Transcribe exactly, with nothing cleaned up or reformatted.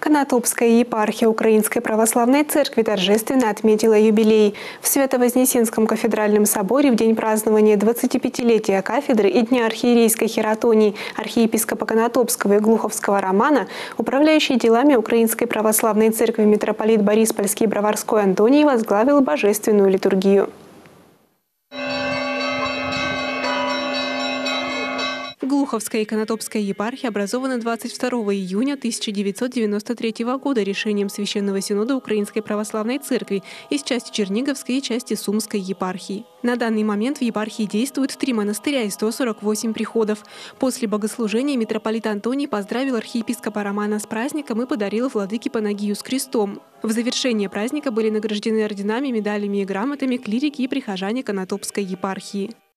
Конотопская епархия Украинской Православной Церкви торжественно отметила юбилей. В Свято-Вознесенском кафедральном соборе в день празднования двадцатипятилетия кафедры и Дня архиерейской хератонии архиепископа Конотопского и Глуховского Романа управляющий делами Украинской Православной Церкви митрополит Бориспольский и Броварской Антоний возглавил божественную литургию. Глуховская и Конотопская епархия образованы двадцать второго июня тысяча девятьсот девяносто третьего года решением Священного Синода Украинской Православной Церкви из части Черниговской и части Сумской епархии. На данный момент в епархии действуют три монастыря и сто сорок восемь приходов. После богослужения митрополит Антоний поздравил архиепископа Романа с праздником и подарил владыке Панагию с крестом. В завершение праздника были награждены орденами, медалями и грамотами клирики и прихожане Конотопской епархии.